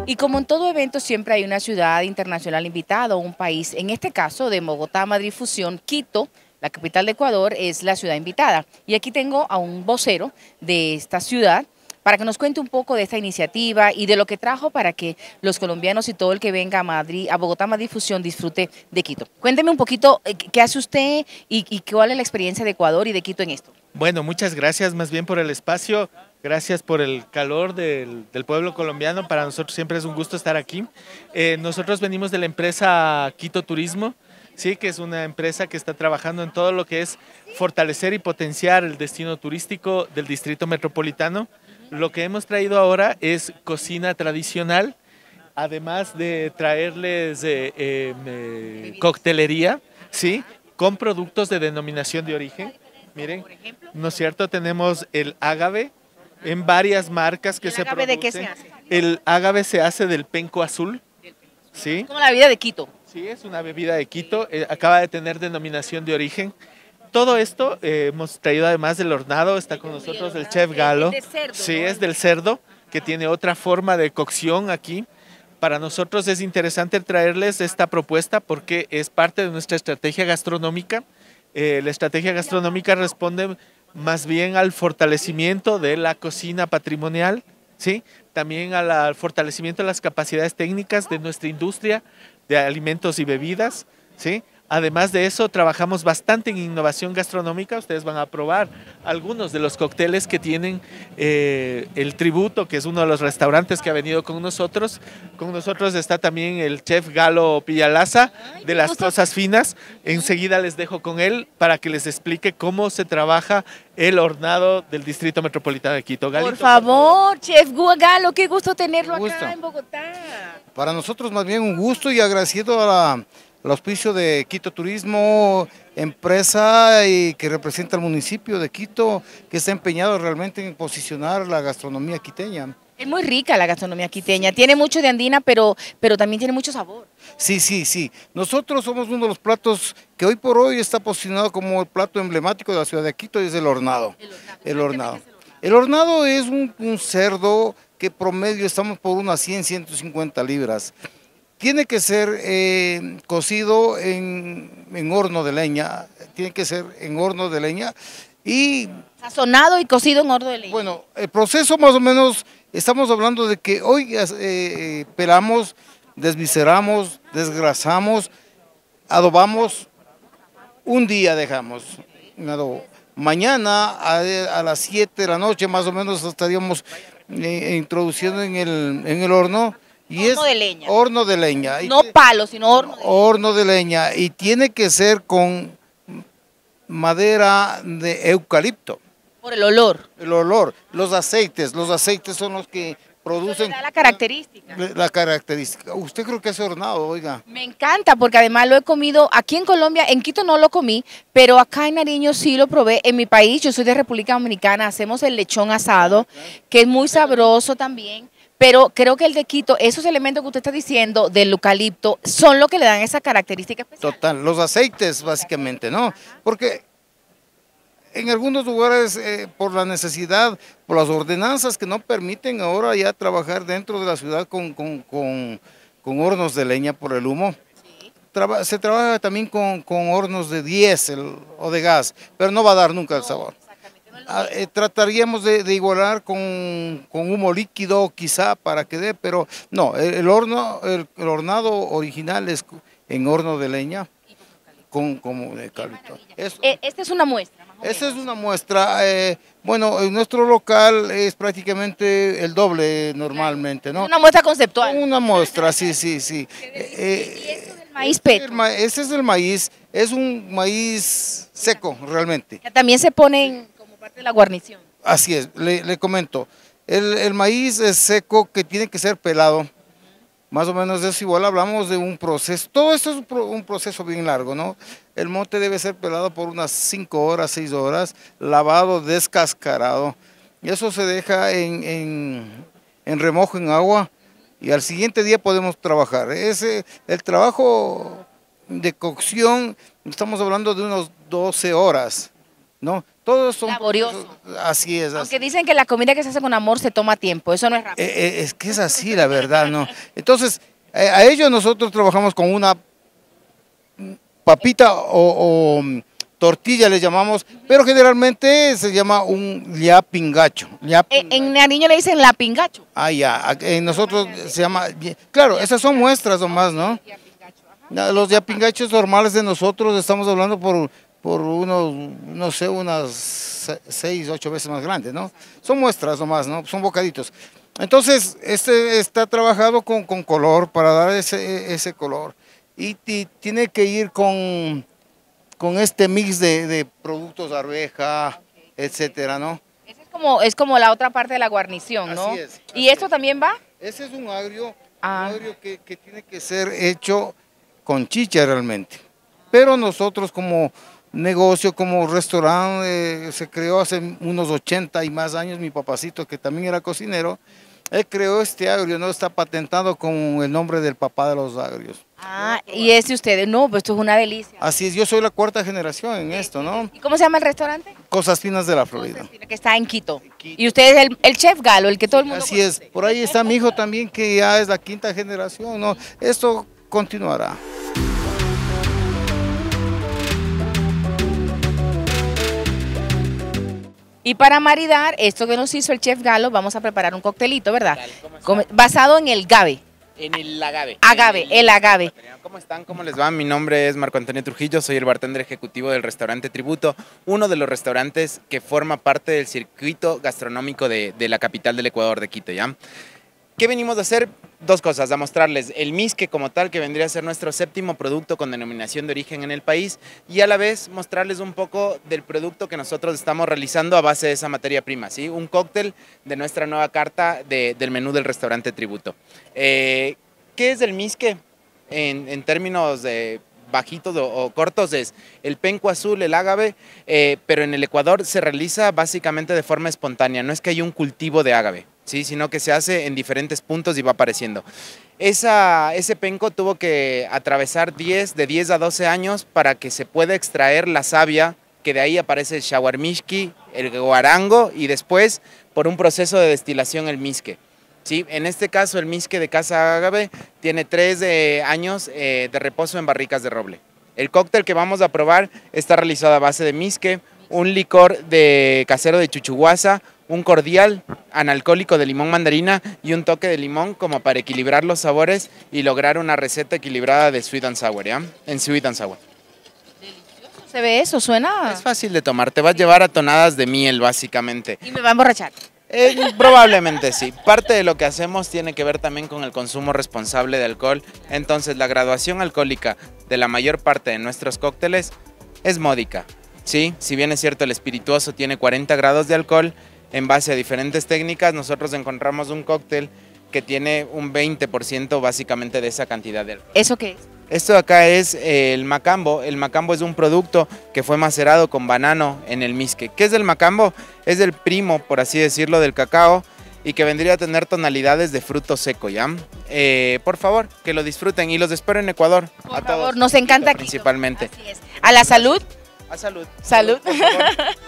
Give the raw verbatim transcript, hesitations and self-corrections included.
Y como en todo evento siempre hay una ciudad internacional invitada o un país, en este caso de Bogotá, Madrid Fusión, Quito, la capital de Ecuador, es la ciudad invitada. Y aquí tengo a un vocero de esta ciudad para que nos cuente un poco de esta iniciativa y de lo que trajo para que los colombianos y todo el que venga a Madrid, a Bogotá Madrid Fusión disfrute de Quito. Cuénteme un poquito eh, qué hace usted y, y cuál es la experiencia de Ecuador y de Quito en esto. Bueno, muchas gracias más bien por el espacio, gracias por el calor del, del pueblo colombiano, para nosotros siempre es un gusto estar aquí. Eh, nosotros venimos de la empresa Quito Turismo, sí, que es una empresa que está trabajando en todo lo que es fortalecer y potenciar el destino turístico del distrito metropolitano. Lo que hemos traído ahora es cocina tradicional, además de traerles eh, eh, eh, coctelería, sí, con productos de denominación de origen. Miren, ¿no es cierto? Tenemos el ágave en varias marcas que se producen. ¿El ágave de qué se hace? El ágave se hace del penco azul, ¿sí? Como la bebida de Quito. Sí, es una bebida de Quito, eh, acaba de tener denominación de origen. Todo esto eh, hemos traído además del hornado, está con nosotros el chef Galo. Es de cerdo, sí, ¿no? es del cerdo, que tiene otra forma de cocción aquí. Para nosotros es interesante traerles esta propuesta porque es parte de nuestra estrategia gastronómica. Eh, la estrategia gastronómica responde más bien al fortalecimiento de la cocina patrimonial, ¿sí? También al, al fortalecimiento de las capacidades técnicas de nuestra industria de alimentos y bebidas, ¿sí? Además de eso, trabajamos bastante en innovación gastronómica. Ustedes van a probar algunos de los cócteles que tienen eh, el Tributo, que es uno de los restaurantes que ha venido con nosotros. Con nosotros está también el chef Galo Pillalaza, de las cosas finas. Enseguida les dejo con él para que les explique cómo se trabaja el hornado del Distrito Metropolitano de Quito. Galito, Por favor, chef Galo, qué gusto tenerlo Un gusto. acá en Bogotá. Para nosotros más bien un gusto y agradecido a la, al auspicio de Quito Turismo, empresa y que representa al municipio de Quito, que está empeñado realmente en posicionar la gastronomía quiteña. Es muy rica la gastronomía quiteña, tiene mucho de andina, pero, pero también tiene mucho sabor. Sí, sí, sí. Nosotros somos uno de los platos que hoy por hoy está posicionado como el plato emblemático de la ciudad de Quito, y es el hornado. El hornado. El hornado es un, un cerdo que promedio estamos por unas cien, ciento cincuenta libras. Tiene que ser eh, cocido en, en horno de leña, tiene que ser en horno de leña y... Sazonado y cocido en horno de leña. Bueno, el proceso más o menos, estamos hablando de que hoy eh, pelamos, desvisceramos, desgrasamos, adobamos, un día dejamos un adobo. Mañana a, a las siete de la noche más o menos estaríamos eh, introduciendo en el, en el horno. Y horno es de leña. Horno de leña. No y, palo, sino horno de leña. Horno de leña. Y tiene que ser con madera de eucalipto. Por el olor. El olor. Los aceites. Los aceites son los que producen... Eso le da la característica. La característica. Usted creo que hace hornado, oiga. Me encanta porque además lo he comido aquí en Colombia, en Quito no lo comí, pero acá en Nariño sí lo probé. En mi país, yo soy de República Dominicana, hacemos el lechón asado, que es muy sabroso también. Pero creo que el de Quito, esos elementos que usted está diciendo del eucalipto, son lo que le dan esa característica especial. Total, los aceites básicamente, ¿no? Porque en algunos lugares, eh, por la necesidad, por las ordenanzas que no permiten ahora ya trabajar dentro de la ciudad con, con, con, con hornos de leña por el humo. Sí. Traba, se trabaja también con, con hornos de diésel o de gas, pero no va a dar nunca el sabor. Ah, eh, trataríamos de, de igualar con, con humo líquido quizá para que dé, pero no, el, el horno, el, el hornado original es en horno de leña con como de eucalipto. Eh, esta es una muestra. Esta es una muestra, eh, bueno, en nuestro local es prácticamente el doble normalmente, ¿no? Una muestra conceptual. Una muestra, sí, sí, sí. Eh, ¿Y esto es el maíz peto? Ese es el maíz, es un maíz seco realmente. Que también se ponen como parte de la guarnición. Así es, le, le comento, el, el maíz es seco que tiene que ser pelado. Más o menos de eso igual hablamos de un proceso, todo esto es un proceso bien largo, ¿no? El mote debe ser pelado por unas cinco horas, seis horas, lavado, descascarado, y eso se deja en, en, en remojo en agua, y al siguiente día podemos trabajar. Ese, el trabajo de cocción, estamos hablando de unas doce horas, ¿no? Todos son laborioso. Así es. Así. Aunque dicen que la comida que se hace con amor se toma tiempo, eso no es rápido. Eh, eh, es que es así, la verdad, ¿no? Entonces, eh, a ello nosotros trabajamos con una papita o, o tortilla, le llamamos, pero generalmente se llama un liapingacho. En, en Nariño le dicen la pingacho. Ah, ya, en nosotros se llama, claro, esas son muestras nomás, ¿no? Los yapingachos normales de nosotros estamos hablando por, por unos, no sé, unas seis, ocho veces más grandes, ¿no? Son muestras nomás, ¿no? Son bocaditos. Entonces, este está trabajado con, con color para dar ese, ese color. Y, y tiene que ir con, con este mix de, de productos de arveja, etcétera, ¿no? Ese es como, es como la otra parte de la guarnición, ¿no? Así es, así ¿Y esto es. también va? Ese es un agrio, Ah. un agrio que, que tiene que ser hecho con chicha realmente. Pero nosotros como negocio, como restaurante, eh, se creó hace unos ochenta y más años, mi papacito que también era cocinero, él creó este agrio, ¿no? Está patentado con el nombre del papá de los agrios. Ah, y ese ustedes, no, pues esto es una delicia. Así es, yo soy la cuarta generación en esto, ¿no? ¿Y cómo se llama el restaurante? Cosas Finas de la Florida. Que está en Quito. Y usted es el, el chef Galo, el que todo el mundo Así es, por ahí está mi hijo también, que ya es la quinta generación, ¿no? Esto continuará. Y para maridar esto que nos hizo el chef Galo, vamos a preparar un coctelito, ¿verdad? Dale, ¿cómo están? Come- basado en el gabe. En el agave. Agave, En el agave. ¿Cómo están? ¿Cómo les va? Mi nombre es Marco Antonio Trujillo, soy el bartender ejecutivo del restaurante Tributo, uno de los restaurantes que forma parte del circuito gastronómico de, de la capital del Ecuador, de Quito, ¿ya? ¿Qué venimos a hacer? Dos cosas, a mostrarles el misque como tal, que vendría a ser nuestro séptimo producto con denominación de origen en el país, y a la vez mostrarles un poco del producto que nosotros estamos realizando a base de esa materia prima, ¿sí? Un cóctel de nuestra nueva carta de, del menú del restaurante Tributo. Eh, ¿Qué es el misque? En, en términos de bajitos o, o cortos es el penco azul, el ágave, eh, pero en el Ecuador se realiza básicamente de forma espontánea, no es que haya un cultivo de ágave, ¿sí? Sino que se hace en diferentes puntos y va apareciendo. Esa, ese penco tuvo que atravesar diez, de diez a doce años para que se pueda extraer la savia, que de ahí aparece el shawarmishki, el guarango y después por un proceso de destilación el misque. Sí, en este caso el misque de Casa Ágave tiene tres eh, años eh, de reposo en barricas de roble. El cóctel que vamos a probar está realizado a base de misque, un licor de casero de chuchuguasa, un cordial analcohólico de limón mandarina y un toque de limón como para equilibrar los sabores y lograr una receta equilibrada de sweet and sour, ¿ya? En sweet and sour. ¿Se ve eso? ¿Suena? Es fácil de tomar, te va a llevar a tonadas de miel básicamente. Y me va a emborrachar. Eh, probablemente sí. Parte de lo que hacemos tiene que ver también con el consumo responsable de alcohol. Entonces la graduación alcohólica de la mayor parte de nuestros cócteles es módica. Sí, si bien es cierto el espirituoso tiene cuarenta grados de alcohol, en base a diferentes técnicas nosotros encontramos un cóctel que tiene un veinte por ciento básicamente de esa cantidad de alcohol. ¿Eso qué es? Esto de acá es eh, el macambo. El macambo es un producto que fue macerado con banano en el misque. ¿Qué es el macambo? Es el primo, por así decirlo, del cacao y que vendría a tener tonalidades de fruto seco, ¿ya? Eh, por favor, que lo disfruten y los espero en Ecuador. Por a favor, todos. nos encanta Quito. Principalmente. Así es. A la salud. A salud. Salud. Por favor.